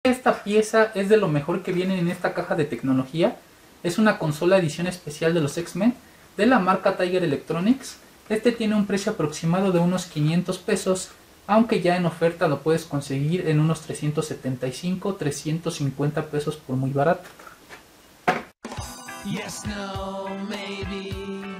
que esta pieza es de lo mejor que viene en esta caja de tecnología. Es una consola edición especial de los X-Men de la marca Tiger Electronics. Este tiene un precio aproximado de unos 500 pesos, aunque ya en oferta lo puedes conseguir en unos 375, 350 pesos por muy barato. Yes, no, maybe.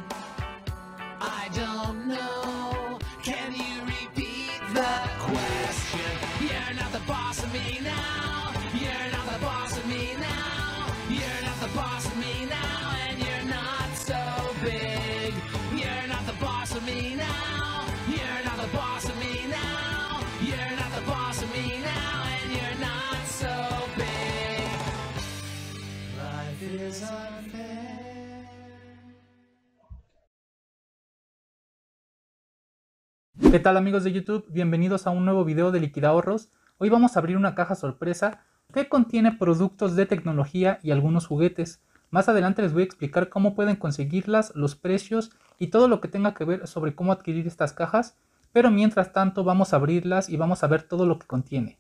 I don't know. Can you repeat the question? You're not the boss of me now. You're not the boss of me now. You're not the boss of me now. And you're not so big. You're not the boss of me now. You're not the boss of me now. You're not the boss of me now. And you're not so big. Life is unfair. ¿Qué tal amigos de YouTube? Bienvenidos a un nuevo video de Liquidahorros. Hoy vamos a abrir una caja sorpresa que contiene productos de tecnología y algunos juguetes. Más adelante les voy a explicar cómo pueden conseguirlas, los precios y todo lo que tenga que ver sobre cómo adquirir estas cajas. Pero mientras tanto vamos a abrirlas y vamos a ver todo lo que contiene.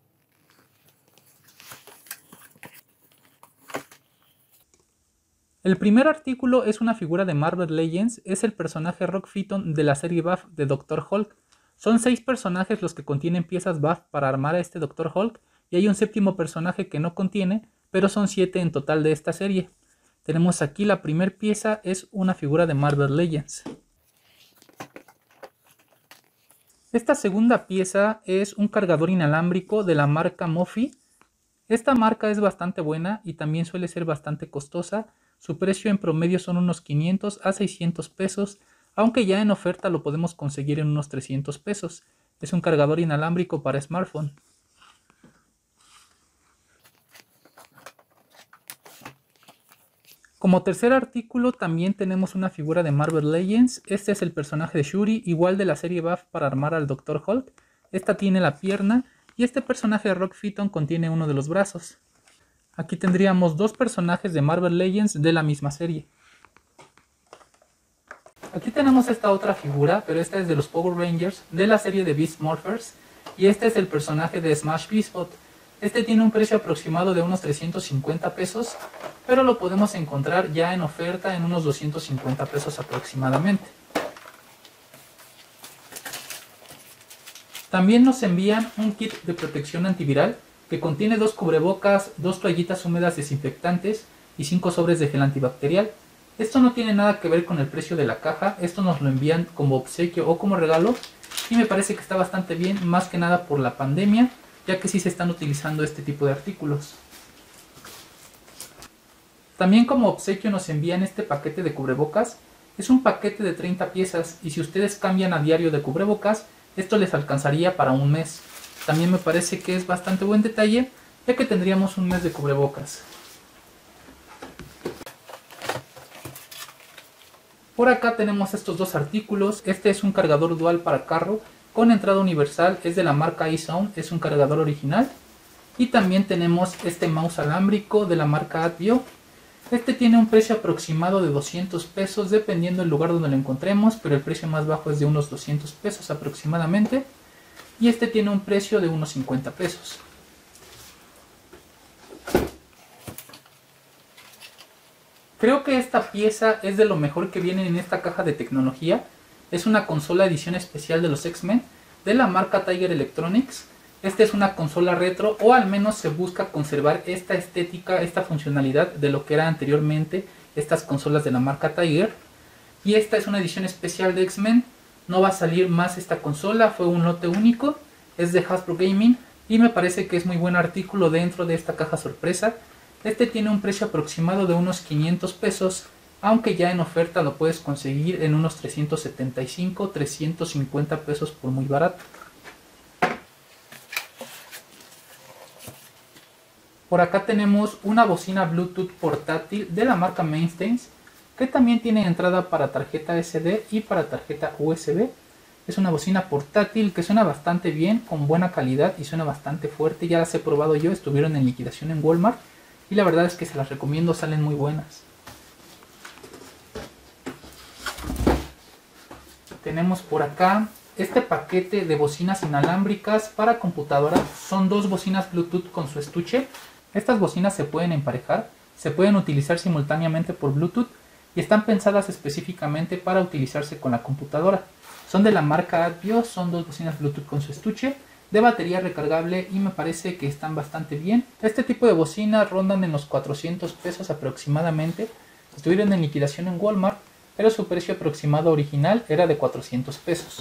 El primer artículo es una figura de Marvel Legends, es el personaje Rock Phyton de la serie Buff de Dr. Hulk. Son 6 personajes los que contienen piezas Buff para armar a este Dr. Hulk, y hay un séptimo personaje que no contiene, pero son 7 en total de esta serie. Tenemos aquí la primera pieza, es una figura de Marvel Legends. Esta segunda pieza es un cargador inalámbrico de la marca Mophie. Esta marca es bastante buena y también suele ser bastante costosa. Su precio en promedio son unos 500 a 600 pesos, aunque ya en oferta lo podemos conseguir en unos 300 pesos. Es un cargador inalámbrico para smartphone. Como tercer artículo también tenemos una figura de Marvel Legends. Este es el personaje de Shuri, igual de la serie Buff para armar al Dr. Hulk. Esta tiene la pierna y este personaje de Rock Phyton contiene uno de los brazos. Aquí tendríamos 2 personajes de Marvel Legends de la misma serie. Aquí tenemos esta otra figura, pero esta es de los Power Rangers de la serie de Beast Morphers. Y este es el personaje de Smash Beastbot. Este tiene un precio aproximado de unos 350 pesos, pero lo podemos encontrar ya en oferta en unos 250 pesos aproximadamente. También nos envían un kit de protección antiviral que contiene 2 cubrebocas, 2 toallitas húmedas desinfectantes y 5 sobres de gel antibacterial. Esto no tiene nada que ver con el precio de la caja, esto nos lo envían como obsequio o como regalo y me parece que está bastante bien, más que nada por la pandemia, ya que sí se están utilizando este tipo de artículos. También como obsequio nos envían este paquete de cubrebocas. Es un paquete de 30 piezas y si ustedes cambian a diario de cubrebocas, esto les alcanzaría para un mes. También me parece que es bastante buen detalle, ya que tendríamos un mes de cubrebocas. Por acá tenemos estos 2 artículos. Este es un cargador dual para carro con entrada universal, es de la marca iZone, es un cargador original. Y también tenemos este mouse alámbrico de la marca Advio. Este tiene un precio aproximado de 200 pesos dependiendo del lugar donde lo encontremos, pero el precio más bajo es de unos 200 pesos aproximadamente. Y este tiene un precio de unos 50 pesos. Creo que esta pieza es de lo mejor que viene en esta caja de tecnología. Es una consola edición especial de los X-Men de la marca Tiger Electronics. Esta es una consola retro, o al menos se busca conservar esta estética, esta funcionalidad de lo que era anteriormente estas consolas de la marca Tiger. Y esta es una edición especial de X-Men. No va a salir más esta consola, fue un lote único, es de Hasbro Gaming y me parece que es muy buen artículo dentro de esta caja sorpresa. Este tiene un precio aproximado de unos 500 pesos, aunque ya en oferta lo puedes conseguir en unos 375, 350 pesos por muy barato. Por acá tenemos una bocina Bluetooth portátil de la marca Mainstays, que también tiene entrada para tarjeta SD y para tarjeta USB. Es una bocina portátil que suena bastante bien, con buena calidad y suena bastante fuerte. Ya las he probado yo, estuvieron en liquidación en Walmart y la verdad es que se las recomiendo, salen muy buenas. Tenemos por acá este paquete de bocinas inalámbricas para computadora. Son dos bocinas Bluetooth con su estuche. Estas bocinas se pueden emparejar, se pueden utilizar simultáneamente por Bluetooth y están pensadas específicamente para utilizarse con la computadora. Son de la marca Advio, son dos bocinas Bluetooth con su estuche, de batería recargable y me parece que están bastante bien. Este tipo de bocinas rondan en los 400 pesos aproximadamente. Estuvieron en liquidación en Walmart, pero su precio aproximado original era de 400 pesos.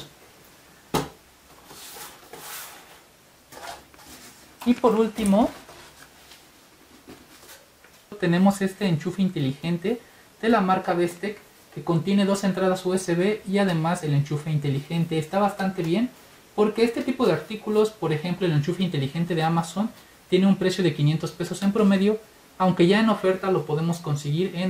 Y por último, tenemos este enchufe inteligente de la marca Bestec, que contiene dos entradas USB y además el enchufe inteligente. Está bastante bien porque este tipo de artículos, por ejemplo el enchufe inteligente de Amazon, tiene un precio de 500 pesos en promedio, aunque ya en oferta lo podemos conseguir en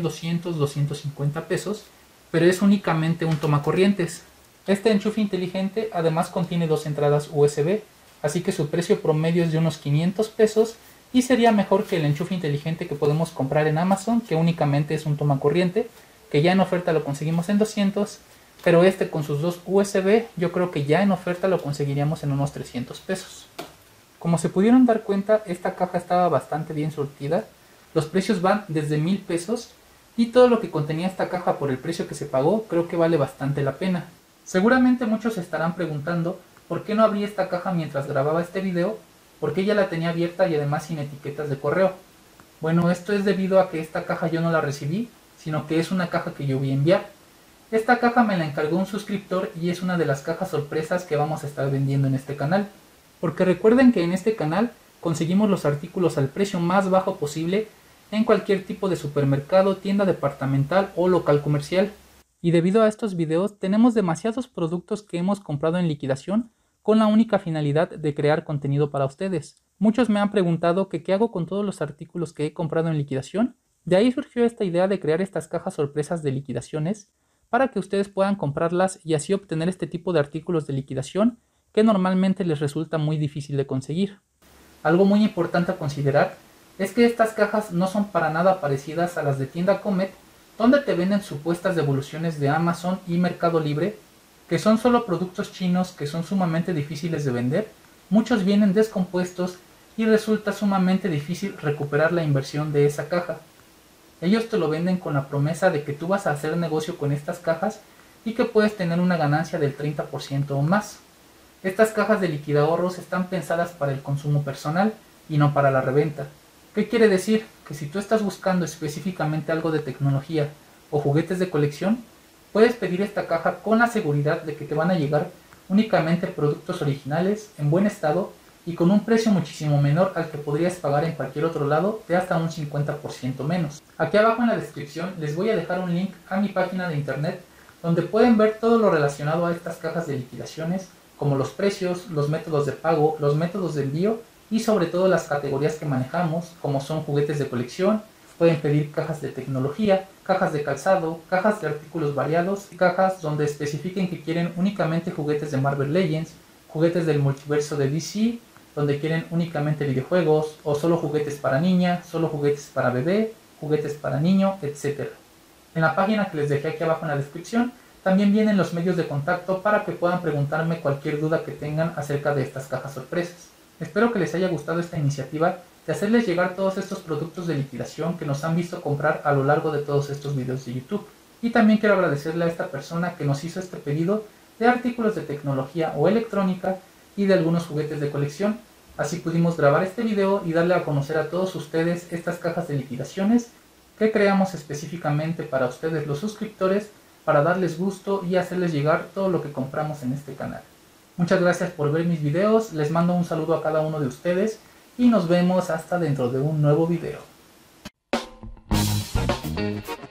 200-250 pesos, pero es únicamente un tomacorrientes. Este enchufe inteligente además contiene dos entradas USB, así que su precio promedio es de unos 500 pesos y sería mejor que el enchufe inteligente que podemos comprar en Amazon, que únicamente es un tomacorriente, que ya en oferta lo conseguimos en 200, pero este con sus dos USB yo creo que ya en oferta lo conseguiríamos en unos 300 pesos. Como se pudieron dar cuenta, esta caja estaba bastante bien surtida. Los precios van desde 1000 pesos y todo lo que contenía esta caja por el precio que se pagó creo que vale bastante la pena. Seguramente muchos se estarán preguntando por qué no abrí esta caja mientras grababa este video, porque ya la tenía abierta y además sin etiquetas de correo. Bueno, esto es debido a que esta caja yo no la recibí, sino que es una caja que yo voy a enviar. Esta caja me la encargó un suscriptor y es una de las cajas sorpresas que vamos a estar vendiendo en este canal. Porque recuerden que en este canal conseguimos los artículos al precio más bajo posible en cualquier tipo de supermercado, tienda departamental o local comercial. Y debido a estos videos tenemos demasiados productos que hemos comprado en liquidación con la única finalidad de crear contenido para ustedes. Muchos me han preguntado que qué hago con todos los artículos que he comprado en liquidación. De ahí surgió esta idea de crear estas cajas sorpresas de liquidaciones para que ustedes puedan comprarlas y así obtener este tipo de artículos de liquidación que normalmente les resulta muy difícil de conseguir. Algo muy importante a considerar es que estas cajas no son para nada parecidas a las de tienda Comet, donde te venden supuestas devoluciones de Amazon y Mercado Libre, que son solo productos chinos que son sumamente difíciles de vender. Muchos vienen descompuestos y resulta sumamente difícil recuperar la inversión de esa caja. Ellos te lo venden con la promesa de que tú vas a hacer negocio con estas cajas y que puedes tener una ganancia del 30% o más. Estas cajas de liquidahorros están pensadas para el consumo personal y no para la reventa. ¿Qué quiere decir? Que si tú estás buscando específicamente algo de tecnología o juguetes de colección, puedes pedir esta caja con la seguridad de que te van a llegar únicamente productos originales, en buen estado y con un precio muchísimo menor al que podrías pagar en cualquier otro lado, de hasta un 50% menos. Aquí abajo en la descripción les voy a dejar un link a mi página de internet donde pueden ver todo lo relacionado a estas cajas de liquidaciones, como los precios, los métodos de pago, los métodos de envío y sobre todo las categorías que manejamos, como son juguetes de colección. Pueden pedir cajas de tecnología, cajas de calzado, cajas de artículos variados y cajas donde especifiquen que quieren únicamente juguetes de Marvel Legends, juguetes del multiverso de DC, donde quieren únicamente videojuegos o solo juguetes para niña, solo juguetes para bebé, juguetes para niño, etc. En la página que les dejé aquí abajo en la descripción también vienen los medios de contacto para que puedan preguntarme cualquier duda que tengan acerca de estas cajas sorpresas. Espero que les haya gustado esta iniciativa de hacerles llegar todos estos productos de liquidación que nos han visto comprar a lo largo de todos estos videos de YouTube. Y también quiero agradecerle a esta persona que nos hizo este pedido de artículos de tecnología o electrónica y de algunos juguetes de colección. Así pudimos grabar este video y darle a conocer a todos ustedes estas cajas de liquidaciones que creamos específicamente para ustedes los suscriptores, para darles gusto y hacerles llegar todo lo que compramos en este canal. Muchas gracias por ver mis videos, les mando un saludo a cada uno de ustedes y nos vemos hasta dentro de un nuevo video.